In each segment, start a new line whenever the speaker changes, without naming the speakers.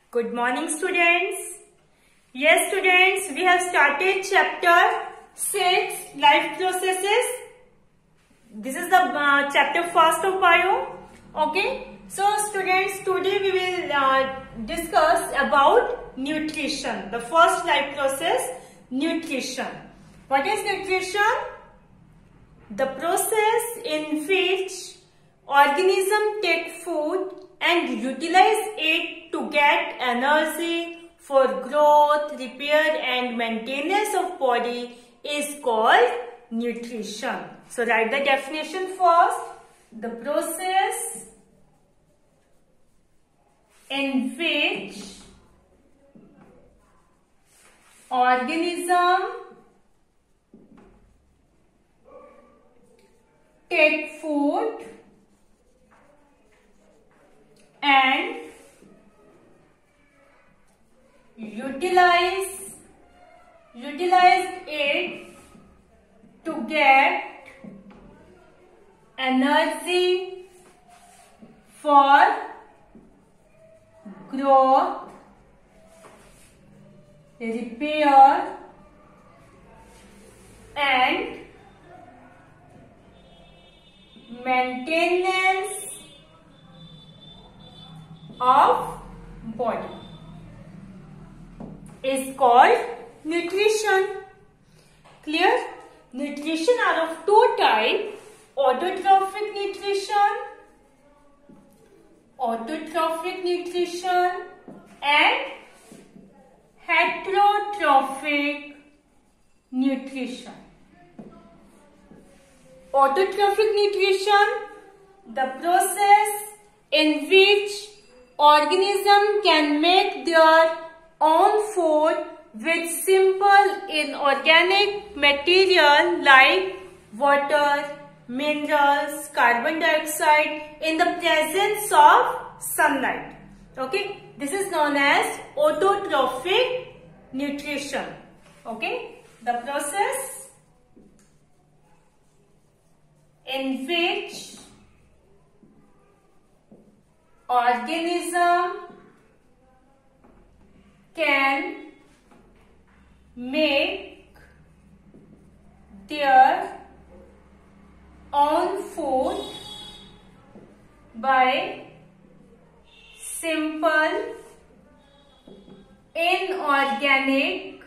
Good morning, students. Yes, students, we have started chapter 6, life processes. This is the chapter first of bio. Okay. So, students, today we will discuss about nutrition. The first life process, nutrition. What is nutrition? The process in which organism take food and utilize it to get energy for growth, repair and maintenance of body is called nutrition. So write the definition first. The process in which organism take food and utilize it to get energy for growth, repair and maintenance of body is called nutrition. Clear? Nutrition are of two types: autotrophic nutrition and heterotrophic nutrition. Autotrophic nutrition, the process in which organism can make their own food with simple inorganic material like water, minerals, carbon dioxide in the presence of sunlight. Okay, this is known as autotrophic nutrition. Okay, the process in which organism can make their own food by simple inorganic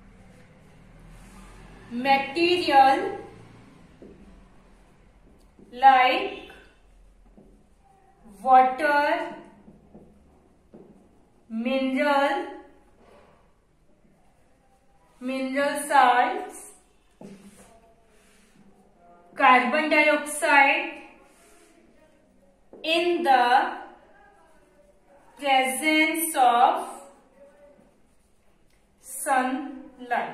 material like water, mineral salts, carbon dioxide in the presence of sunlight.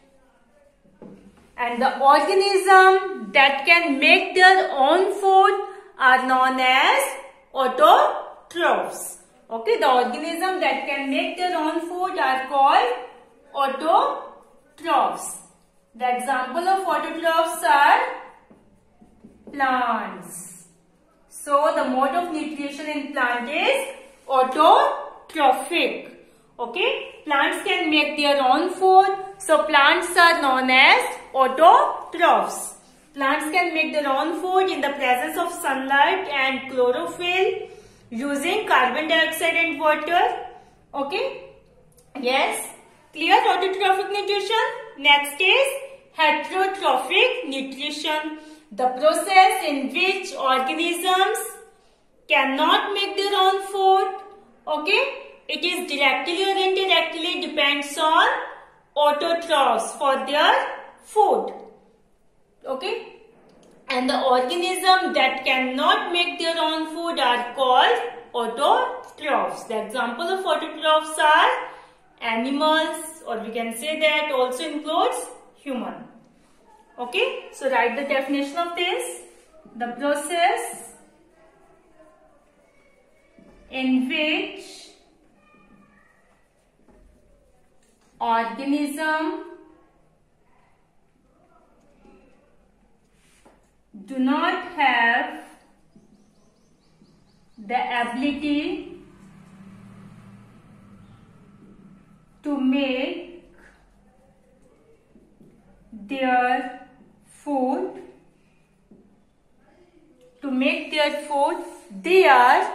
And the organism that can make their own food are known as autotrophs. Okay, the organism that can make their own food are called autotrophs. The example of autotrophs are plants. So the mode of nutrition in plant is autotrophic. Okay, plants can make their own food. So plants are known as autotrophs. Plants can make their own food in the presence of sunlight and chlorophyll using carbon dioxide and water. Okay. Yes. Clear? Autotrophic nutrition. Next is heterotrophic nutrition. The process in which organisms cannot make their own food. Okay. It is directly or indirectly depends on autotrophs for their food. Okay. And the organism that cannot make their own food are called autotrophs. The example of autotrophs are animals, or we can say that also includes human. Okay. So write the definition of this. The process in which organism do not have the ability to make their food. To make their food, they are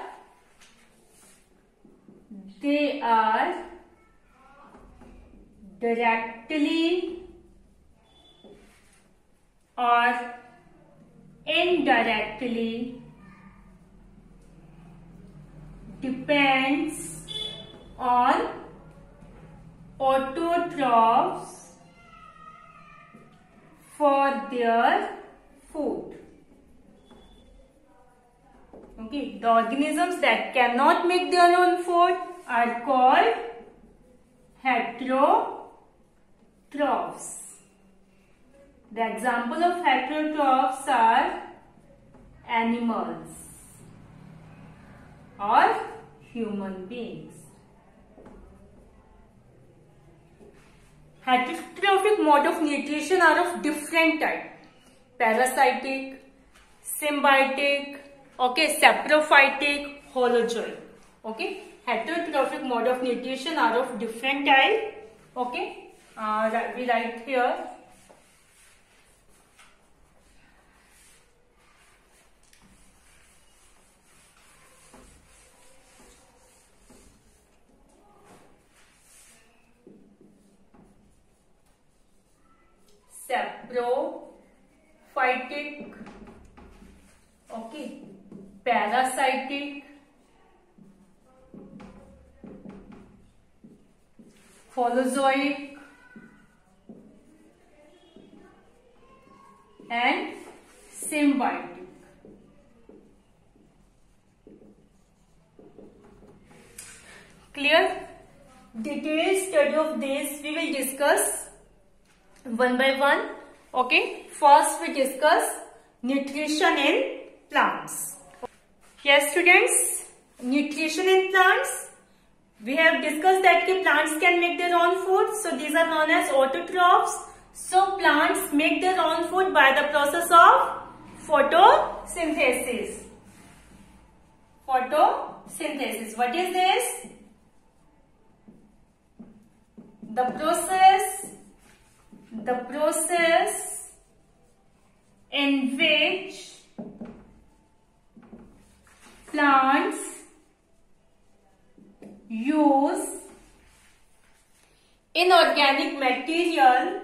directly or indirectly depends on autotrophs for their food. Okay, the organisms that cannot make their own food are called heterotrophs. The example of heterotrophs are animals or human beings. Heterotrophic mode of nutrition are of different type: parasitic, symbiotic, okay, saprophytic, holozoic. Okay, heterotrophic mode of nutrition are of different type. Okay, we write here. Saprophytic, okay, parasitic, holozoic, and symbiotic. Clear? Detailed study of this we will discuss one by one. Okay, first we discuss nutrition in plants. Yes students, nutrition in plants. We have discussed that plants can make their own food. So these are known as autotrophs. So plants make their own food by the process of photosynthesis. Photosynthesis. What is this? The process in which plants use inorganic material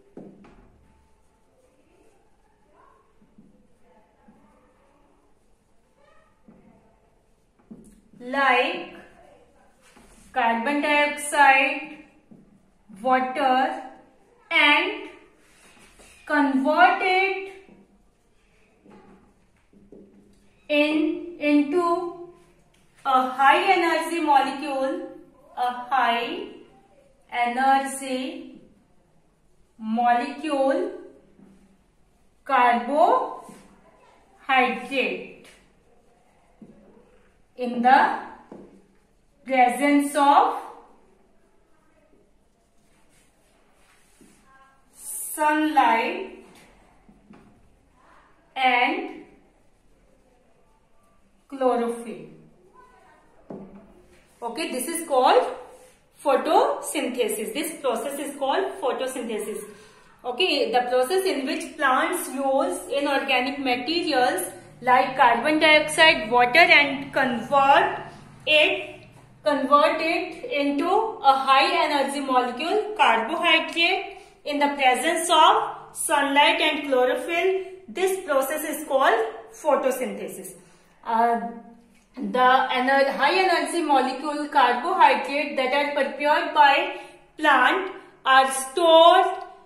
like carbon dioxide, water, and convert it into a high energy molecule, carbohydrate, in the presence of sunlight and chlorophyll. Okay, this is called photosynthesis. This process is called photosynthesis. Okay, the process in which plants use inorganic materials like carbon dioxide, water, and convert it into a high energy molecule, carbohydrate, in the presence of sunlight and chlorophyll. This process is called photosynthesis. The high energy molecule carbohydrate that are prepared by plant are stored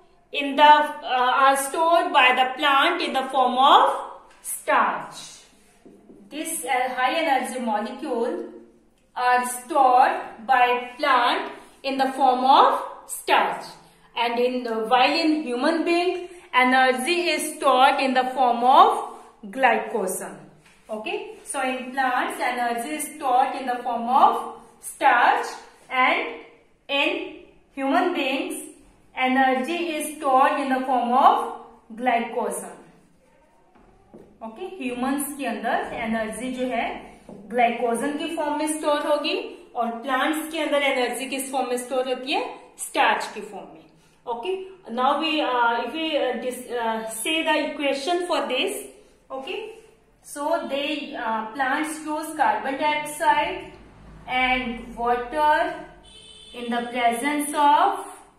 by the plant in the form of starch. This high energy molecule are stored by plant in the form of starch, and while in human beings, energy is stored in the form of glycogen. Okay, so in plants, energy is stored in the form of starch, and in human beings, energy is stored in the form of glycogen. Okay, humans के अंदर energy जो है glycogen की form में store होगी, और plants के अंदर एनर्जी किस फॉर्म में स्टोर होती है? स्टार्च की फॉर्म में. Okay, now if we say the equation for this, okay, so plants use carbon dioxide and water in the presence of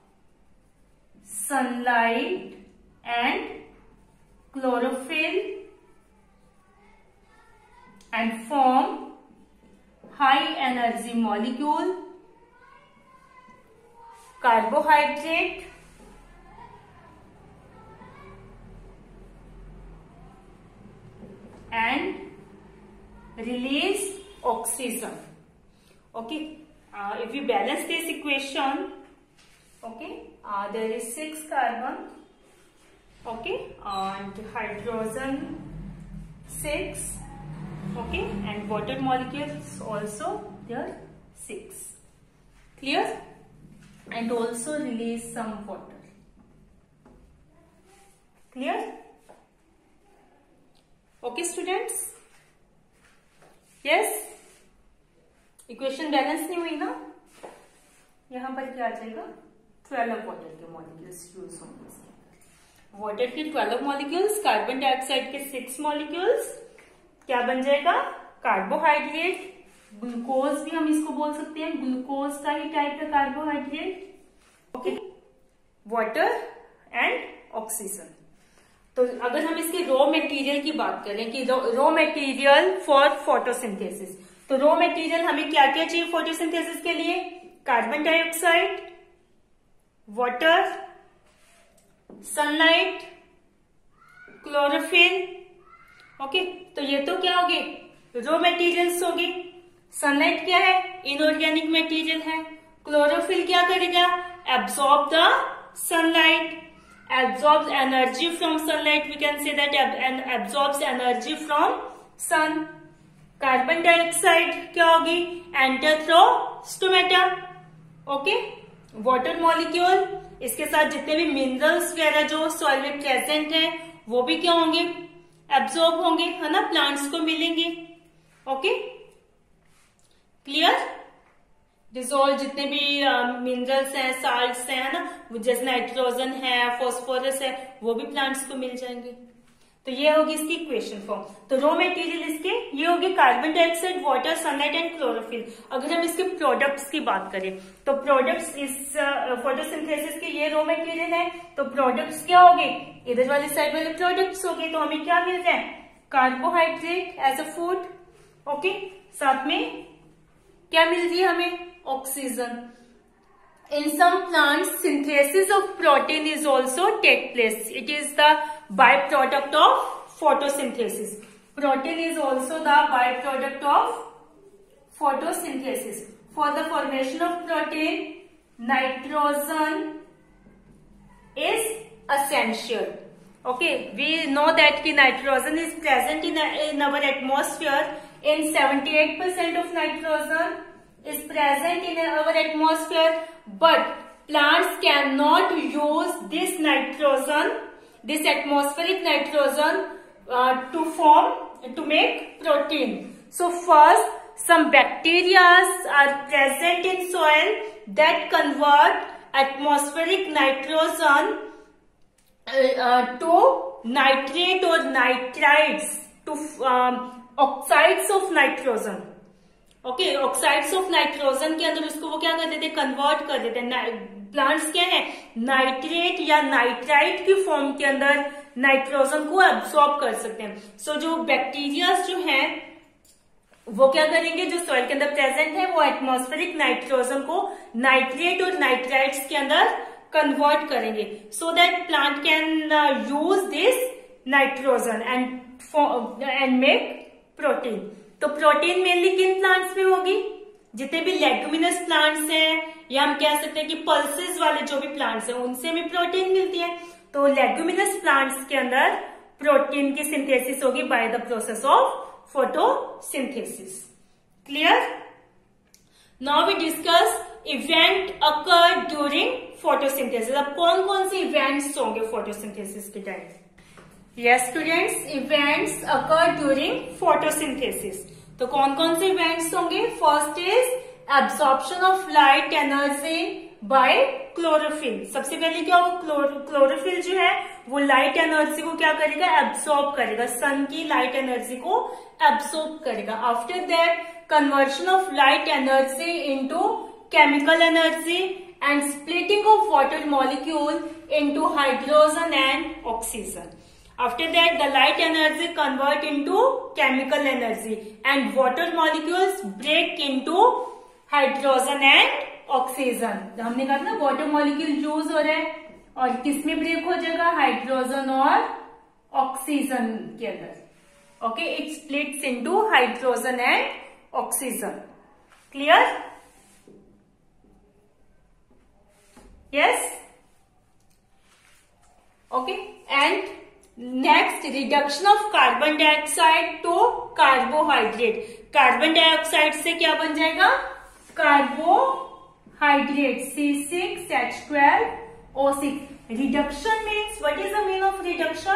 sunlight and chlorophyll and form high energy molecule, carbohydrate, and release oxygen. Okay, if we balance this equation, okay, there is 6 carbon, okay, and hydrogen 6, okay, and water molecules also there 6. Clear? And also release some water. Clear? Okay students? Yes? Equation balance नहीं हुई ना? यहाँ पर क्या आ जाएगा? 12 water के molecules use होंगे. Water के 12 मॉलिक्यूल्स, कार्बन डाइऑक्साइड के 6 मॉलिक्यूल्स, क्या बन जाएगा? कार्बोहाइड्रेट, ग्लूकोज भी हम इसको बोल सकते हैं, ग्लूकोज का ही टाइप का carbohydrate. Okay, water and oxygen. तो अगर हम इसके रॉ मटेरियल की बात करें कि रॉ मटेरियल फॉर फोटोसिंथेसिस, तो रॉ मटेरियल हमें क्या क्या चाहिए फोटोसिंथेसिस के लिए? Carbon dioxide, water, sunlight, chlorophyll. Okay, तो ये तो क्या होगी? रॉ मटेरियल्स होगी. सनलाइट क्या है? इनऑर्गेनिक मटेरियल है. क्लोरोफिल क्या करेगा? Absorb the sunlight, absorbs energy from sunlight. We can say that and absorbs energy from sun. Carbon dioxide क्या होगी? Enter through stomata. Okay, water molecule, इसके साथ जितने भी मिनरल्स वगैरह जो सॉइल में प्रेजेंट है वो भी क्या होंगे? एब्सॉर्ब होंगे, है ना, प्लांट्स को मिलेंगे. Okay, clear? डिजोल्व जितने भी मिनरल्स हैं, साल्ट्स हैं, है ना, जैसे नाइट्रोजन है, फॉस्फोरस है, वो भी प्लांट्स को मिल जाएंगे. तो ये होगी इसकी इक्वेशन फॉर्म. तो रॉ मटेरियल इसके ये होगी carbon dioxide, water, sunlight and chlorophyll. अगर हम इसके प्रोडक्ट्स की बात करें तो प्रोडक्ट्स इस फोटोसिंथेसिस के ये रॉ मटेरियल है. तो प्रोडक्ट्स क्या होंगे? इधर वाली साइड वाले प्रोडक्ट्स होंगे. तो हमें क्या मिल रहा है? Carbohydrate as a food. Okay, साथ में क्या मिल रही है हमें? Oxygen. In some plants, synthesis of protein is also take place. It is the byproduct of photosynthesis. Protein is also the byproduct of photosynthesis. For the formation of protein, nitrogen is essential. Okay, we know that the nitrogen is present in our atmosphere. In 78% of nitrogen is present in our atmosphere, but plants cannot use this nitrogen, this atmospheric nitrogen to make protein. So first, some bacteria are present in soil that convert atmospheric nitrogen to nitrate or nitrites, to oxides of nitrogen. Okay, oxides of nitrogen के अंदर उसको वो क्या कर देते? Convert कर देते हैं. प्लांट्स क्या है? नाइट्रेट या नाइट्राइट की फॉर्म के अंदर नाइट्रोजन को एब्सॉर्ब कर सकते हैं. सो जो बैक्टीरिया जो हैं वो क्या करेंगे? जो सॉइल के अंदर प्रेजेंट है वो एटमॉस्फेरिक नाइट्रोजन को नाइट्रेट और नाइट्राइट्स के अंदर कन्वर्ट करेंगे, so that plant can use this nitrogen and make protein. तो प्रोटीन मेनली किन प्लांट्स में होगी? जितने भी लेगुमिनस प्लांट्स हैं, या हम कह सकते हैं कि पल्सेस वाले जो भी प्लांट्स हैं उनसे हमें प्रोटीन मिलती है. तो लेगुमिनस प्लांट्स के अंदर प्रोटीन की सिंथेसिस होगी by the process of photosynthesis. Clear? Now we discuss event occur during photosynthesis. अब कौन कौन से इवेंट्स होंगे फोटोसिंथेसिस के time? Yes students, events occur during photosynthesis. तो तो कौन कौन से इवेंट्स होंगे? First is absorption of light energy by chlorophyll. सबसे पहले क्या होगा? क्लोरोफिल जो है वो लाइट एनर्जी को क्या करेगा? एब्सॉर्ब करेगा, सन की लाइट एनर्जी को एब्सॉर्ब करेगा। After that conversion of light energy into chemical energy and splitting of water molecule into hydrogen and oxygen. After that, the light energy convert into chemical energy and water molecules break into hydrogen and oxygen. हमने कहा ना water molecule use हो रहा है और किसमें break हो जाएगा? हाइड्रोजन और ऑक्सीजन के अंदर। Okay, it splits into hydrogen and oxygen. Clear? Yes? Okay, and next reduction of carbon dioxide to carbohydrate. Carbon dioxide से क्या बन जाएगा? Carbohydrate C6H12O6। Reduction means, what is the mean of reduction?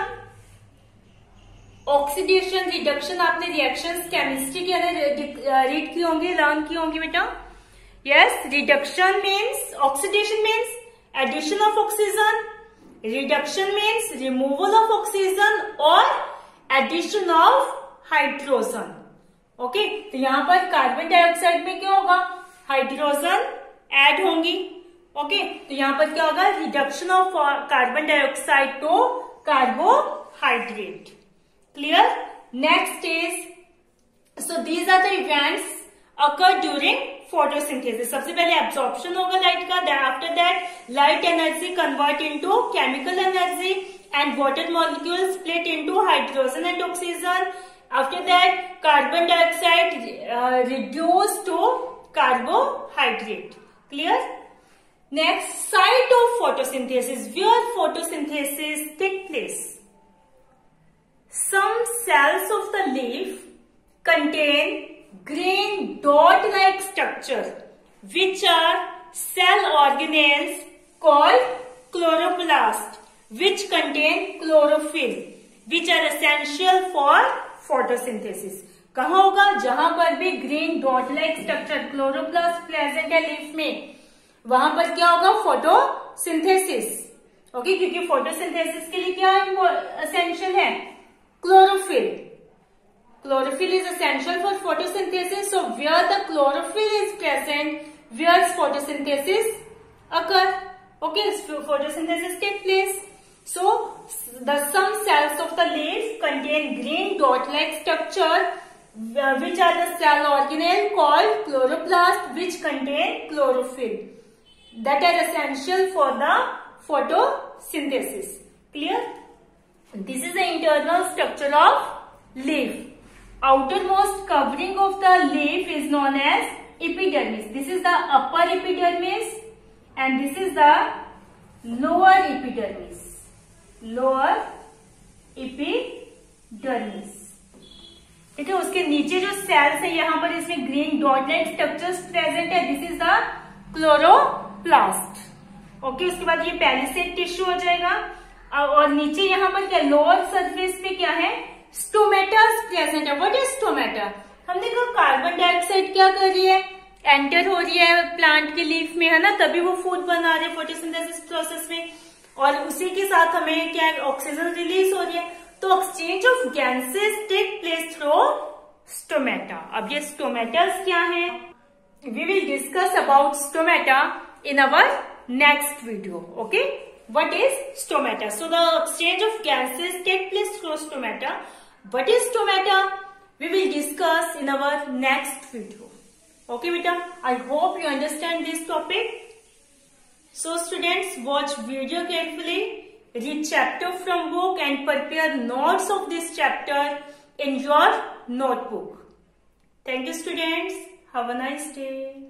Oxidation reduction. आपने reactions chemistry के अंदर read की होंगी, learn की होंगी बेटा। Yes, reduction means, oxidation means addition of oxygen, reduction means removal of oxygen और एडिशन ऑफ हाइड्रोजन। ओके, तो यहां पर कार्बन डाइऑक्साइड में क्या होगा? हाइड्रोजन ऐड होंगी। ओके, तो यहां पर क्या होगा? Reduction of carbon dioxide to carbohydrate. Clear? Next is, so these are the events occur during photosynthesis. सबसे पहले एब्सॉर्प्शन होगा लाइट का, after that light energy convert into chemical energy and water molecule split into hydrogen and oxygen. After that carbon dioxide reduce to carbohydrate. Clear? Next, site of photosynthesis, where photosynthesis take place. Some cells of the leaf contain green dot-like structure, which are cell organelles called chloroplast, which contain chlorophyll, which are essential for photosynthesis. कहाँ होगा? जहां पर भी green dot like structure chloroplast present है leaf में, वहां पर क्या होगा? फोटोसिंथेसिस। ओके, क्योंकि फोटोसिंथेसिस के लिए क्या एसेंशियल है? Chlorophyll. Chlorophyll is essential for photosynthesis. So where the chlorophyll is present, where photosynthesis occur. Okay, photosynthesis take place. So some cells of the leaf contain green dot-like structure, which are the cell organelle called chloroplast, which contain chlorophyll, that are essential for the photosynthesis. Clear? This is the internal structure of leaf. Outermost covering of the leaf is known as epidermis. This is the upper epidermis and this is the lower epidermis. Lower epidermis. ठीक है, उसके नीचे जो sales है यहाँ पर इसमें green dot like structures present है। This is the chloroplast. Okay, उसके बाद ये पैलिसेड टिश्यू हो जाएगा और नीचे यहाँ पर क्या? लोअर सरफेस पे क्या है? स्टोमेटा प्रेजेंट है। What is stomata? हमने कहा कार्बन डाइऑक्साइड क्या कर रही है? एंटर हो रही है प्लांट के लीफ में, है ना, तभी वो फूड बना रहे हैं फोटोसिंथेसिस प्रोसेस में, और उसी के साथ हमें क्या? ऑक्सीजन रिलीज हो रही है। तो exchange of gases take place through stomata. अब ये स्टोमेटास क्या है? We will discuss about stomata in our next video. Okay, what is stomata? So the exchange of gases take place through stomata. What is stomata? We will discuss in our next video. Okay beta, I hope you understand this topic. So students, watch video carefully, read chapter from book and prepare notes of this chapter in your notebook. Thank you students. Have a nice day.